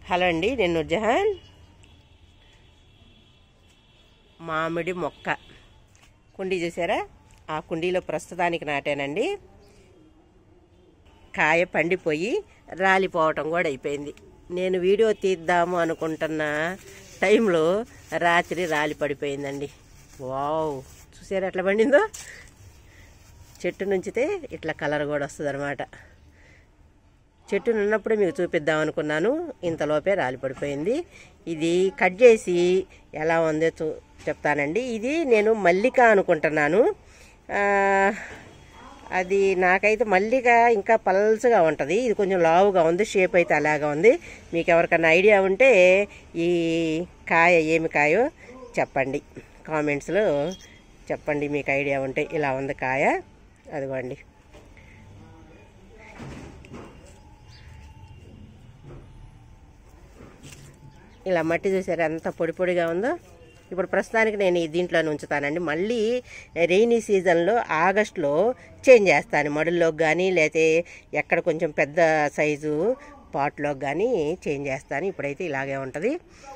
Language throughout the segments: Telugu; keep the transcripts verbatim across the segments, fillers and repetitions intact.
హలో అండి, నేను నూర్జహాన్. మామిడి మొక్క కుండీ చూసారా? ఆ కుండీలో ప్రస్తుతానికి నాటానండి. కాయ పండిపోయి రాలిపోవటం కూడా అయిపోయింది. నేను వీడియో తీద్దాము అనుకుంటున్న టైంలో రాత్రి రాలి పడిపోయిందండి. వావ్, చూసారా ఎట్లా పండిందో? చెట్టు నుంచితే ఇట్లా కలర్ కూడా వస్తుంది అనమాట. చెట్టు ఉన్నప్పుడే మీకు చూపిద్దాం అనుకున్నాను, ఇంతలోపే రాలి పడిపోయింది. ఇది కట్ చేసి ఎలా ఉందో చూ చెప్తానండి. ఇది నేను మల్లిక అనుకుంటున్నాను. అది నాకైతే మల్లిక ఇంకా పల్చగా ఉంటుంది, ఇది కొంచెం లావుగా ఉంది, షేప్ అయితే అలాగా ఉంది. మీకు ఎవరికన్నా ఐడియా ఉంటే ఈ కాయ ఏమి కాయో చెప్పండి, కామెంట్స్లో చెప్పండి. మీకు ఐడియా ఉంటే ఇలా ఉంది కాయ, అదిగోండి. ఇలా మట్టి చూసారా ఎంత పొడి పొడిగా ఉందో? ఇప్పుడు ప్రస్తుతానికి నేను ఈ దీంట్లోనే ఉంచుతానండి. మళ్ళీ రెయినీ సీజన్లో ఆగస్టులో చేంజ్ చేస్తాను, మడుల్లోకి కానీ లేకపోతే ఎక్కడ కొంచెం పెద్ద సైజు పాట్లోకి కానీ చేంజ్ చేస్తాను. ఇప్పుడైతే ఇలాగే ఉంటుంది.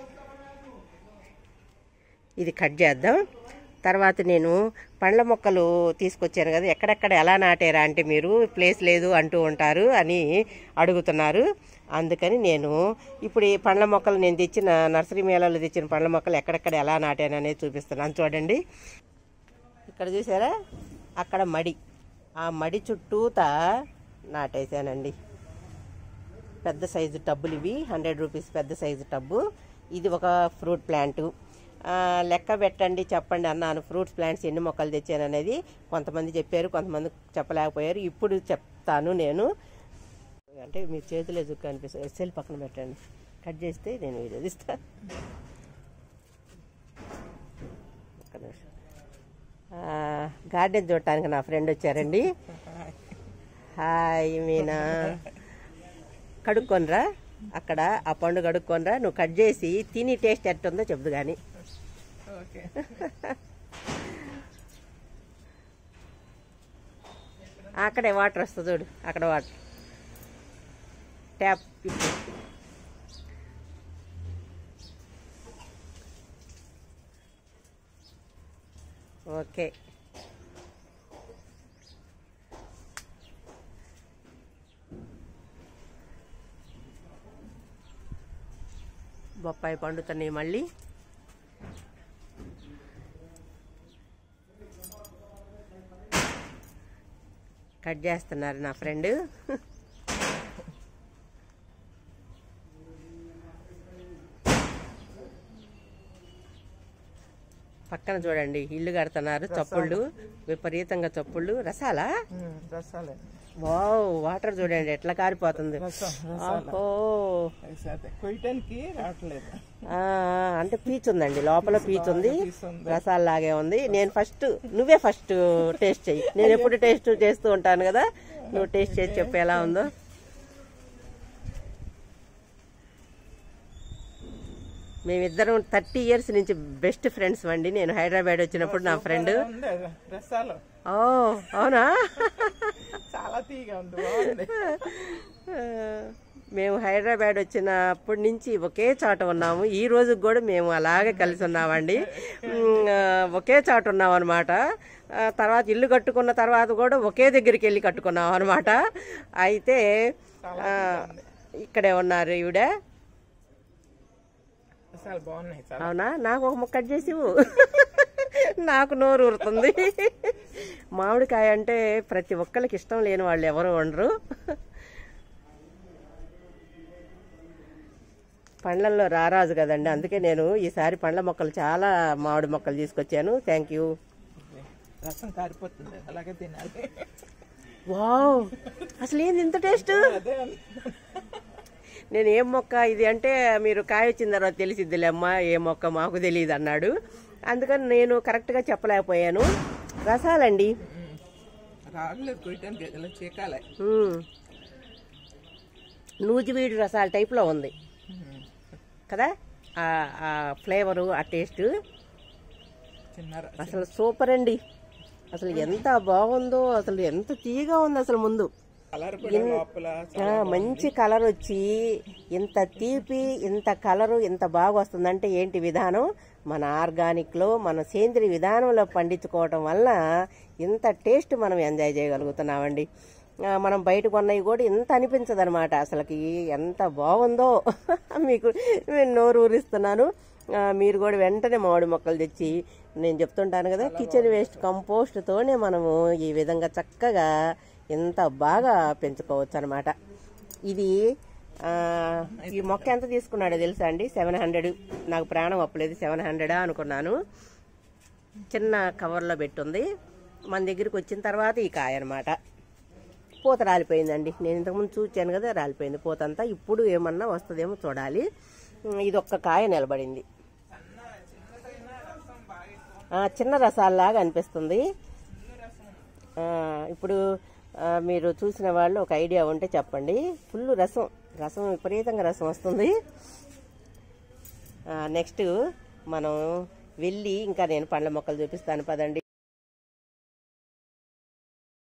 ఇది కట్ చేద్దాం. తర్వాత నేను పండ్ల మొక్కలు తీసుకొచ్చాను కదా, ఎక్కడెక్కడ ఎలా నాటారా అంటే మీరు ప్లేస్ లేదు అంటూ ఉంటారు అని అడుగుతున్నారు. అందుకని నేను ఇప్పుడు ఈ పండ్ల మొక్కలు నేను తెచ్చిన నర్సరీ మేళాలో తెచ్చిన పండ్ల మొక్కలు ఎక్కడెక్కడ ఎలా నాటాను అనేది చూపిస్తున్నాను. చూడండి, ఇక్కడ చూసారా? అక్కడ మడి, ఆ మడి చుట్టూతా నాటేసానండి. పెద్ద సైజు టబ్బులు ఇవి, హండ్రెడ్ రూపీస్ పెద్ద సైజు టబ్బు. ఇది ఒక ఫ్రూట్ ప్లాంటు. లెక్క పెట్టండి, చెప్పండి అన్నాను ఫ్రూట్స్ ప్లాంట్స్ ఎన్ని మొక్కలు తెచ్చాను అనేది. కొంతమంది చెప్పారు, కొంతమంది చెప్పలేకపోయారు. ఇప్పుడు చెప్తాను నేను. అంటే మీ చేతులే చుక్క అనిపిస్తుంది. సెల్ పక్కన పెట్టండి, కట్ చేస్తే నేను వీడియో తీస్తా. ఒక్క నిమిషం. గార్డెన్ చూడటానికి నా ఫ్రెండ్ వచ్చారండి. హాయ్ మీనా, కడుక్కొనరా అక్కడ ఆ పండు కడుక్కొనరా, నువ్వు కట్ చేసి తిని టేస్ట్ ఎట్టుందో చెప్దు కానీ. అక్కడే వాటర్ వస్తుంది చూడు, అక్కడ వాటర్ ట్యాప్. ఓకే, బొప్పాయి పండుతున్నాయి మళ్ళీ. కట్ చేస్తున్నారు నా ఫ్రెండ్. పక్కన చూడండి ఇల్లు కడుతున్నారు, చప్పుళ్ళు విపరీతంగా, చప్పుళ్ళు. రసాలా? వావ్, వాటర్ చూడండి ఎట్లా కారిపోతుంది. అంటే పీచు ఉందండి లోపల, పీచు ఉంది, రసాలు లాగే ఉంది. నేను ఫస్ట్, నువ్వే ఫస్ట్ టేస్ట్ చెయ్యి. నేను ఎప్పుడు టేస్ట్ చేస్తూ ఉంటాను కదా, నువ్వు టేస్ట్ చేసి చెప్పు ఎలా ఉందో. మేమిద్దరం థర్టీ ఇయర్స్ నుంచి బెస్ట్ ఫ్రెండ్స్ అండి. నేను హైదరాబాద్ వచ్చినప్పుడు నా ఫ్రెండ్. ఓ అవునా? చాలా తీగా ఉంది. మేము హైదరాబాద్ వచ్చినప్పటి నుంచి ఒకే చోట ఉన్నాము. ఈ రోజు కూడా మేము అలాగే కలిసి ఉన్నామండి, ఒకే చోట ఉన్నాం అనమాట. తర్వాత ఇల్లు కట్టుకున్న తర్వాత కూడా ఒకే దగ్గరికి వెళ్ళి కట్టుకున్నాం అనమాట. అయితే ఇక్కడే ఉన్నారు ఈవిడ. అవునా? నాకు ఒక ముక్క కట్ చేసి నాకు నోరు ఊరుతుంది. మామిడికాయ అంటే ప్రతి ఒక్కరికి ఇష్టం లేని వాళ్ళు ఎవరు ఉండరు. పండ్లల్లో రారాజు కదండి, అందుకే నేను ఈసారి పండ్ల మొక్కలు చాలా మామిడి మొక్కలు తీసుకొచ్చాను. Thank you. రసం కారిపోతుంది, అలాగే తినాలి. వావ్, అసలు ఏంది ఇంత టేస్ట్? నేను ఏం మొక్క ఇది అంటే మీరు కాయ వచ్చిన తర్వాత తెలిసిద్దిలే అమ్మా ఏ మొక్క, మాకు తెలియదు అన్నాడు. అందుకని నేను కరెక్ట్గా చెప్పలేకపోయాను. రసాలండి, నూజివీడు రసాల టైప్లో ఉంది కదా ఆ ఫ్లేవరు, ఆ టేస్ట్ అసలు సూపర్ అండి. అసలు ఎంత బాగుందో, అసలు ఎంత తీయగా ఉంది అసలు. ముందు కలర్ కూడా లోపల ఆ, మంచి కలర్ వచ్చి ఇంత తీపి ఇంత కలరు ఇంత బాగా వస్తుందంటే ఏంటి విధానం మన ఆర్గానిక్లో మన సేంద్రియ విధానంలో పండించుకోవటం వల్ల ఇంత టేస్ట్ మనం ఎంజాయ్ చేయగలుగుతున్నామండి. ఆ, మనం బయట కొన్నవి కూడా ఇంత అనిపించదు అనమాట. అసలుకి ఎంత బాగుందో మీకు నేను నోరు ఊరిస్తున్నాను. ఆ, మీరు కూడా వెంటనే మామిడి మొక్కలు తెచ్చి, నేను చెప్తుంటాను కదా, కిచెన్ వేస్ట్ కంపోస్ట్తోనే మనము ఈ విధంగా చక్కగా ఎంత బాగా పెంచుకోవచ్చు అనమాట. ఇది ఆ, ఈ మొక్క ఎంత తీసుకున్నాడో తెలుసా అండి? Seven hundred. నాకు ప్రాణం అప్పలేదు, సెవెన్ హండ్రెడా అనుకున్నాను. చిన్న కవర్లో పెట్టుంది. మన దగ్గరికి వచ్చిన తర్వాత ఈ కాయ అనమాట. పూత రాలిపోయిందండి. నేను ఇంతకుముందు చూచాను కదా, రాలిపోయింది పూత అంతా. ఇప్పుడు ఏమన్నా వస్తుందేమో చూడాలి. ఇది ఒక్క కాయ నిలబడింది. ఆ, చిన్న రసాల్లాగా అనిపిస్తుంది. ఆ, ఇప్పుడు ఆ, మీరు చూసిన వాళ్ళు ఒక ఐడియా ఉంటే చెప్పండి. ఫుల్ రసం రసం విపరీతంగా రసం వస్తుంది. నెక్స్ట్ మనం వెళ్ళి ఇంకా నేను పండ్ల మొక్కలు చూపిస్తాను పదండి.